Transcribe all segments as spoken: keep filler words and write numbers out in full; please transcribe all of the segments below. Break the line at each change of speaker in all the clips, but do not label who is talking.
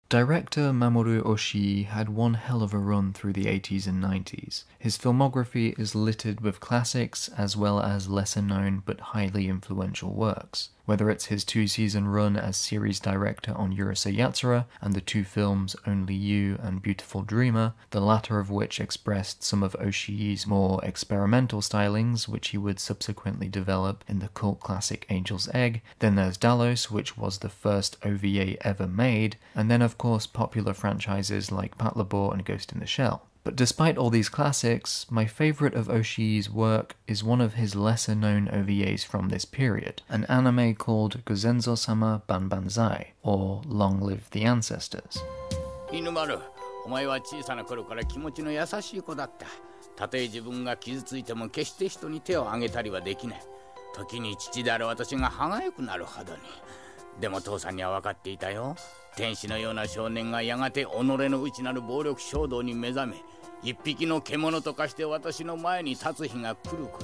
Director Mamoru Oshii had one hell of a run through the eighties and nineties. His filmography is littered with classics as well as lesser-known but highly influential works. Whether it's his two-season run as series director on Urusei Yatsura and the two films Only You and Beautiful Dreamer, the latter of which expressed some of Oshii's more experimental stylings, which he would subsequently develop in the cult classic Angel's Egg. Then there's Dallos, which was the first O V A ever made, and then of course popular franchises like Patlabor and Ghost in the Shell. But despite all these classics, my favourite of Oshii's work is one of his lesser-known O V As from this period, an anime called Gozenzo-sama Banbanzai, or Long Live the Ancestors.
犬丸、お前は小さな頃から気持ちの優しい子だった。たとえ自分が傷ついても決して人に手を挙げたりはできない。時に父である私が歯がゆくなるほどに。でも父さんには分かっていたよ。天使のような少年がやがて己の内なる暴力衝動に目覚め、一匹の獣と化して私の前に立つ日が来ること。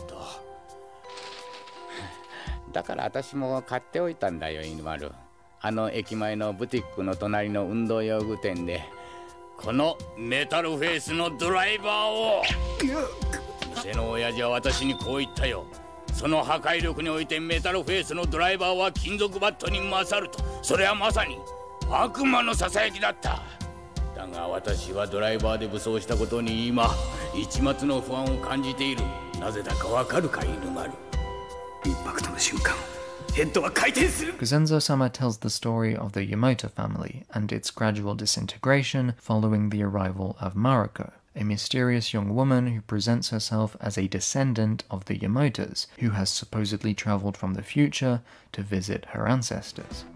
だから私も買っておいたんだよ、犬丸。あの駅前のブティックの隣の運動用具店で、このメタルフェイスのドライバーを。店の親父は私にこう言ったよ。その破壊力においてメタルフェイスのドライバーは金属バットに勝ると。それはまさに悪魔のささやきだった。だが私はドライバーで武装したことに今一抹の不安を感じている。なぜだかわかるか、犬丸。インパクトの瞬間、ヘッドは回転する。
Gozenzo-sama tells the story of the Yamato family and its gradual disintegration following the arrival of Mariko, a mysterious young woman who presents herself as a descendant of the Yamatos, who has supposedly traveled from the future to visit her ancestors.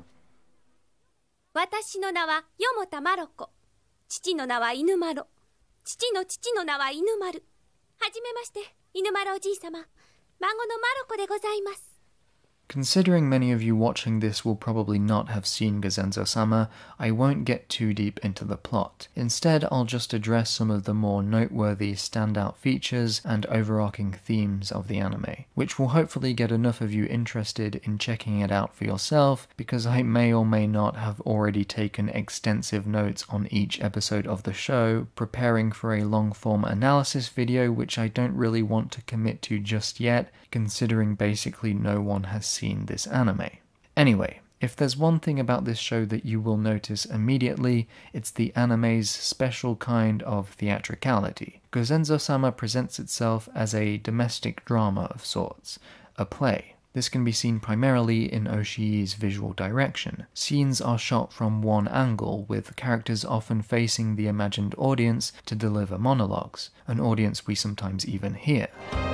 私の名は四田マロコ。父の名は犬丸。父の父の名は犬丸。はじめまして、犬丸おじい様。孫のマロコでございます。
Considering many of you watching this will probably not have seen Gozenzo-sama, I won't get too deep into the plot. Instead, I'll just address some of the more noteworthy standout features and overarching themes of the anime, which will hopefully get enough of you interested in checking it out for yourself, because I may or may not have already taken extensive notes on each episode of the show, preparing for a long-form analysis video which I don't really want to commit to just yet, considering basically no one has seen this anime. Anyway, if there's one thing about this show that you will notice immediately, it's the anime's special kind of theatricality. Gozenzo-sama presents itself as a domestic drama of sorts, a play. This can be seen primarily in Oshii's visual direction. Scenes are shot from one angle, with characters often facing the imagined audience to deliver monologues, an audience we sometimes even hear.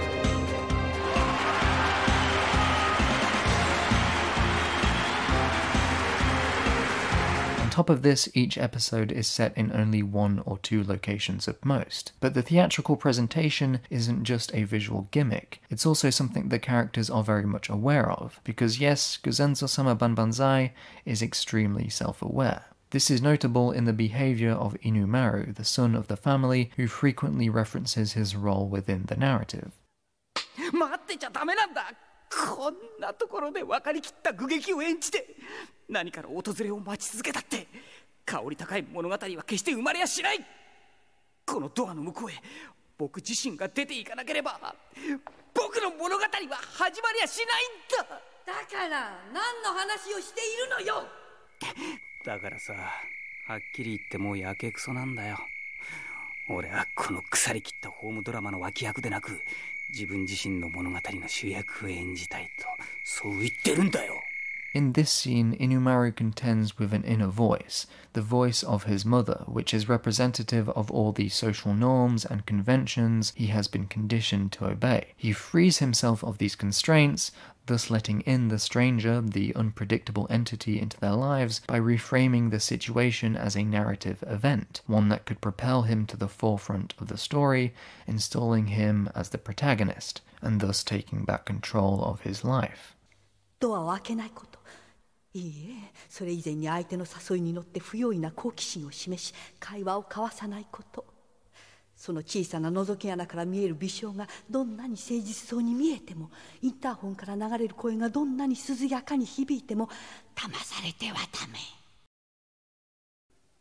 On top of this, each episode is set in only one or two locations at most. But the theatrical presentation isn't just a visual gimmick, it's also something the characters are very much aware of, because yes, Gozenzo-sama Banbanzai is extremely self-aware. This is notable in the behaviour of Inumaru, the son of the family, who frequently references his role within the narrative.
待ってちゃダメなんだ。こんなところで分かりきった具劇を演じて何から訪れを待ち続けたって香り高い物語は決して生まれやしない。このドアの向こうへ僕自身が出ていかなければ僕の物語は始まりやしないんだ。
だから何の話をしているのよ。
だからさ、はっきり言ってもうやけくそなんだよ。俺はこの腐りきったホームドラマの脇役でなく自分自身の物語の主役を演じたいとそう言ってるんだよ。
In this scene, Inumaru contends with an inner voice, the voice of his mother, which is representative of all the social norms and conventions he has been conditioned to obey. He frees himself of these constraints, thus letting in the stranger, the unpredictable entity, into their lives by reframing the situation as a narrative event, one that could propel him to the forefront of the story, installing him as the protagonist, and thus taking back control of his life.
ドアを開けないこと。いいえ、それ以前に相手の誘いに乗って不用意な好奇心を示し会話を交わさないこと。その小さな覗き穴から見える微笑がどんなに誠実そうに見えても、インターホンから流れる声がどんなに涼やかに響いても騙されてはダメ。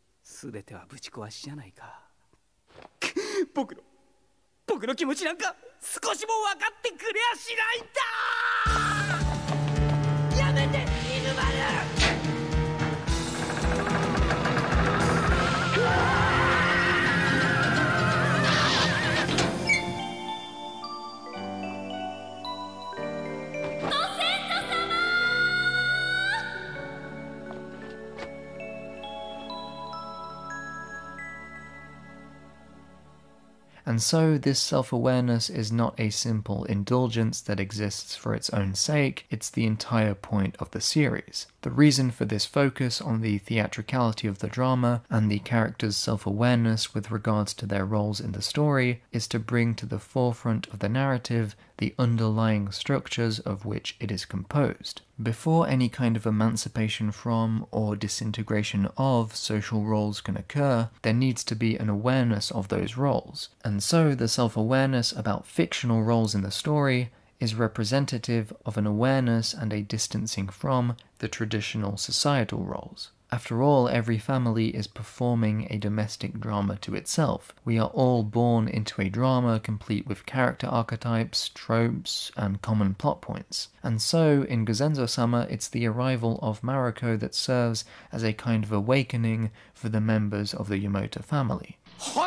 全てはぶち壊しじゃないか。僕の僕の気持ちなんか少しも分かってくれやしないんだ。やめて犬丸。
And so, this self-awareness is not a simple indulgence that exists for its own sake, it's the entire point of the series. The reason for this focus on the theatricality of the drama and the characters' self-awareness with regards to their roles in the story is to bring to the forefront of the narrative the underlying structures of which it is composed. Before any kind of emancipation from or disintegration of social roles can occur, there needs to be an awareness of those roles. And so the self-awareness about fictional roles in the story is representative of an awareness and a distancing from the traditional societal roles. After all, every family is performing a domestic drama to itself. We are all born into a drama complete with character archetypes, tropes, and common plot points. And so, in Gozenzo-sama, it's the arrival of Mariko that serves as a kind of awakening for the members of the Yamota family.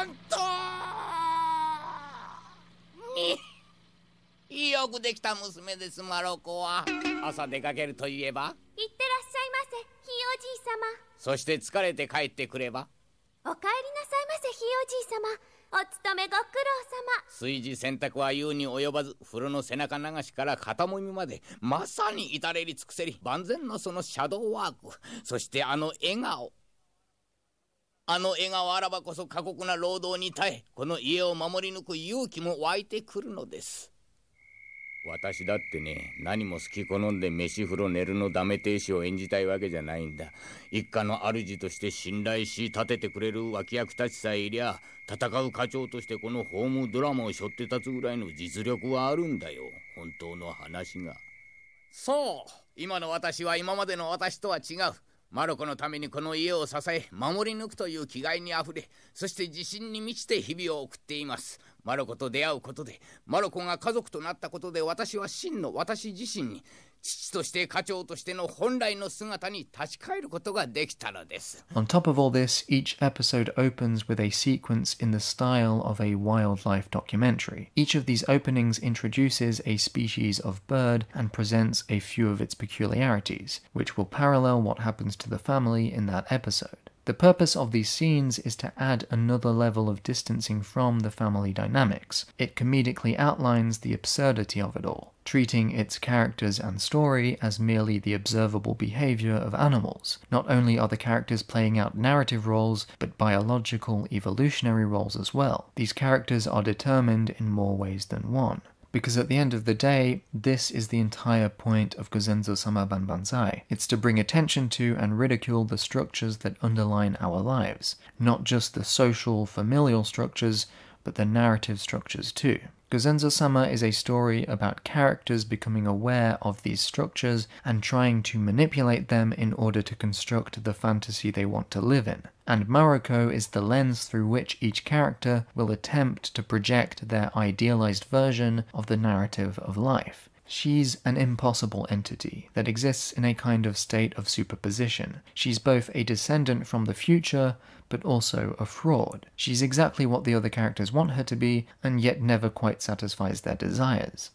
よくできた娘です、マロコは。朝出かけるといえば、
いってらっしゃいませ、ひいおじいさま。
そして疲れて帰ってくれば、
お帰りなさいませ、ひいおじいさま。お勤めご苦労様。
炊事洗濯は言うに及ばず、風呂の背中流しから肩もみまで、まさに至れり尽くせり万全のそのシャドーワーク、そしてあの笑顔。あの笑顔あらばこそ過酷な労働に耐え、この家を守り抜く勇気も湧いてくるのです。私だってね、何も好き好んで飯風呂寝るのダメ亭主を演じたいわけじゃないんだ。一家の主として信頼し立ててくれる脇役たちさえいりゃ、戦う課長としてこのホームドラマを背負って立つぐらいの実力はあるんだよ、本当の話が。そう、今の私は今までの私とは違う。マロコのためにこの家を支え守り抜くという気概にあふれ、そして自信に満ちて日々を送っています。マロコと出会うことで、マロコが家族となったことで、私は真の私自身に、父として家長としての本来の姿に立ち返ることができたのです。
On top of all this, each episode opens with a sequence in the style of a wildlife documentary. Each of these openings introduces a species of bird and presents a few of its peculiarities, which will parallel what happens to the family in that episode. The purpose of these scenes is to add another level of distancing from the family dynamics. It comedically outlines the absurdity of it all, treating its characters and story as merely the observable behavior of animals. Not only are the characters playing out narrative roles, but biological, evolutionary roles as well. These characters are determined in more ways than one. Because at the end of the day, this is the entire point of Gozenzo-sama Banbanzai. It's to bring attention to and ridicule the structures that underline our lives. Not just the social, familial structures, but the narrative structures too. Gozenzo-sama is a story about characters becoming aware of these structures and trying to manipulate them in order to construct the fantasy they want to live in. And Mariko is the lens through which each character will attempt to project their idealized version of the narrative of life. She's an impossible entity that exists in a kind of state of superposition. She's both a descendant from the future, but also a fraud. She's exactly what the other characters want her to be, and yet never quite satisfies their desires.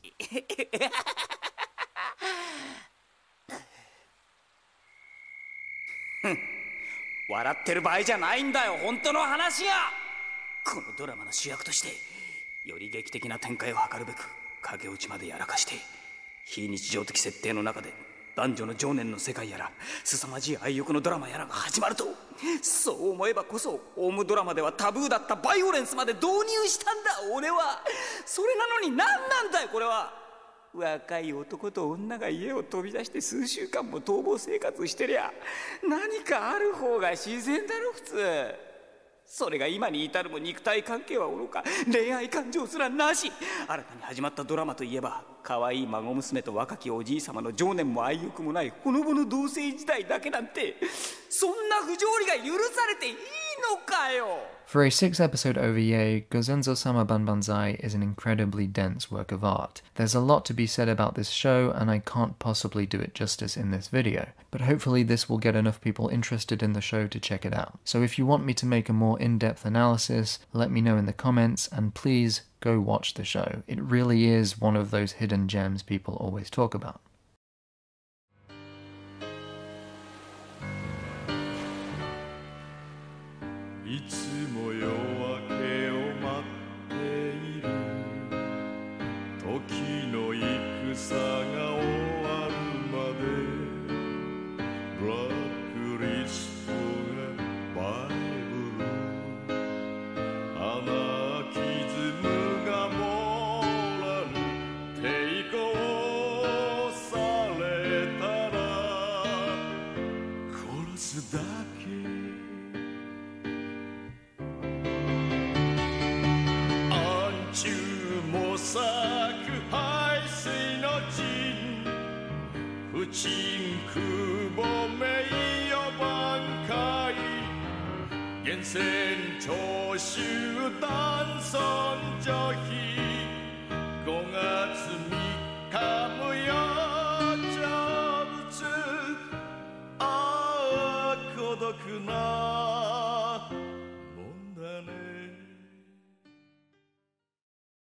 笑ってる場合じゃないんだよ、本当の話が。このドラマの主役としてより劇的な展開を図るべく駆け落ちまでやらかして、非日常的設定の中で男女の情念の世界やら凄まじい愛欲のドラマやらが始まると、そう思えばこそホームドラマではタブーだったバイオレンスまで導入したんだ俺は。それなのに何なんだよこれは。若い男と女が家を飛び出して数週間も逃亡生活してりゃ何かある方が自然だろ普通。それが今に至るも肉体関係はおろか恋愛感情すらなし。新たに始まったドラマといえば可愛い孫娘と若きおじい様の情念も愛欲もないほのぼの同棲時代だけなんて、そんな不条理が許されていいのかよ。
For a six-episode O V A, Gozenzo-sama Banbanzai is an incredibly dense work of art. There's a lot to be said about this show, and I can't possibly do it justice in this video, but hopefully this will get enough people interested in the show to check it out. So if you want me to make a more in-depth analysis, let me know in the comments, and please go watch the show. It really is one of those hidden gems people always talk about.
Ah, 孤独な